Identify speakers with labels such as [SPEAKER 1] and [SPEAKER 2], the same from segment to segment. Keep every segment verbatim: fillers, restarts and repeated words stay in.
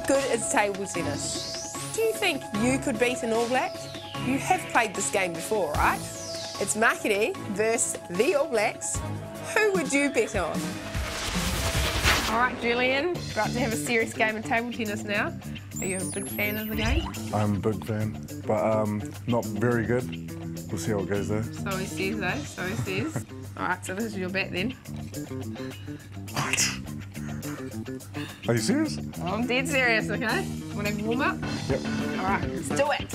[SPEAKER 1] good is table tennis. Do you think you could beat an All Black? You have played this game before, right? It's Makere versus the All Blacks. Who would you bet on? All right, Julian, about to have a serious game of table tennis now. Are you a big fan of the game?
[SPEAKER 2] I'm a big fan, but um, not very good. We'll see how it goes though.
[SPEAKER 1] So he says though, so he says. All right, so this is your bet then.
[SPEAKER 2] What? Are you serious?
[SPEAKER 1] I'm dead serious, okay? Want to warm up?
[SPEAKER 2] Yep.
[SPEAKER 1] All right, let's do it.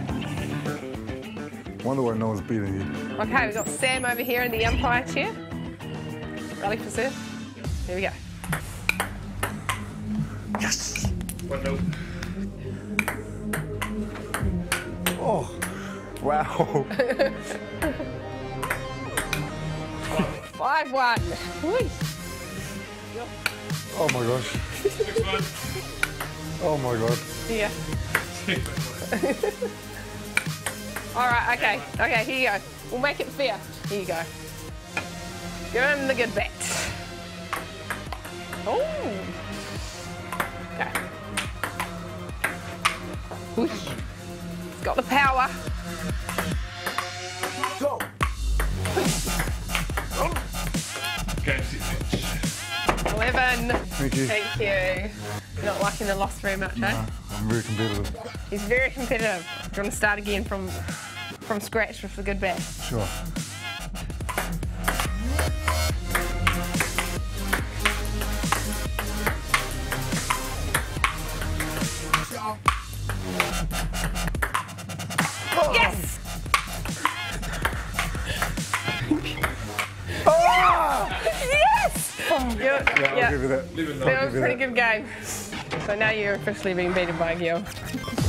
[SPEAKER 2] Wonder why no one's beating you.
[SPEAKER 1] Okay, we've got Sam over here in the umpire chair. Ready for serve? Here we go.
[SPEAKER 2] Yes!
[SPEAKER 3] One nil.
[SPEAKER 2] Oh, wow.
[SPEAKER 1] five one.
[SPEAKER 2] Oh my gosh.
[SPEAKER 3] Six one.
[SPEAKER 2] Oh my god.
[SPEAKER 1] Yeah. All right, okay. Okay, here you go. We'll make it fair. Here you go. Give him the good bet. Oh. Okay. Whoosh. It's got the power.
[SPEAKER 2] Go!
[SPEAKER 3] Game, set, match.
[SPEAKER 1] eleven.
[SPEAKER 2] Thank you.
[SPEAKER 1] Thank you. You're not liking the loss very much, eh?
[SPEAKER 2] Nah, I'm very competitive.
[SPEAKER 1] He's very competitive. Do you want to start again from from scratch with the good bat?
[SPEAKER 2] Sure.
[SPEAKER 1] Oh. Yes!
[SPEAKER 2] Oh!
[SPEAKER 1] Yes! Good.
[SPEAKER 2] Yeah, I'll
[SPEAKER 1] Yeah.
[SPEAKER 2] give you that.
[SPEAKER 3] Leave it
[SPEAKER 1] That was a
[SPEAKER 2] you
[SPEAKER 1] pretty
[SPEAKER 2] that.
[SPEAKER 1] good game. So now you're officially being beaten by a girl.